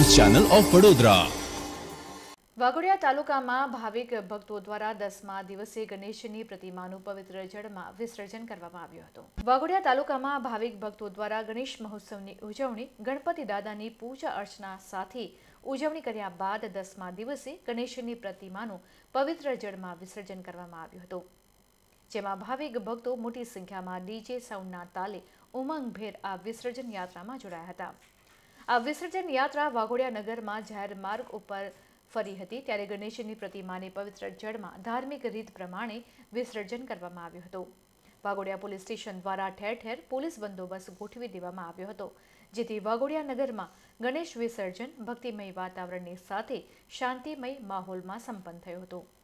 News channel of Vadodara. વાઘોડિયા તાલુકામાં ભાવિક ભક્તો દ્વારા 10મા દિવસે ગણેશની પ્રતિમાનું પવિત્ર જળમાં વિસર્જન કરવામાં આવ્યું હતું। વાઘોડિયા તાલુકામાં ભાવિક ભક્તો દ્વારા ગણેશ મહોત્સવની ઉજવણી ગણપતિ દાદાની પૂજા અર્ચના સાથે ઉજવણી કર્યા બાદ 10મા દિવસે ગણેશની પ્રતિમાનું પવિત્ર જળમાં વિસર્જન કરવામાં આવ્યું હતું, જેમાં ભાવિક ભક્તો મોટી સંખ્યામાં ડીજે સાઉન્ડના તાલે ઉમંગભેર આ વિસર્જન યાત્રામાં જોડાયા હતા। આ વિસર્જન યાત્રા વાઘોડિયા નગરમાં જાહેર માર્ગ ઉપર ફરી હતી, ત્યારે ગણેશની પ્રતિમાને પવિત્ર જળમાં ધાર્મિક રીત પ્રમાણે વિસર્જન કરવામાં આવ્યું હતું। વાઘોડિયા પોલીસ સ્ટેશન દ્વારા ઠેર ઠેર પોલીસ બંદોબસ્ત ગોઠવી દેવામાં આવ્યો હતો, જેથી વાઘોડિયા નગરમાં ગણેશ વિસર્જન ભક્તિમય વાતાવરણની સાથે શાંતિમય માહોલમાં સંપન્ન થયું હતું।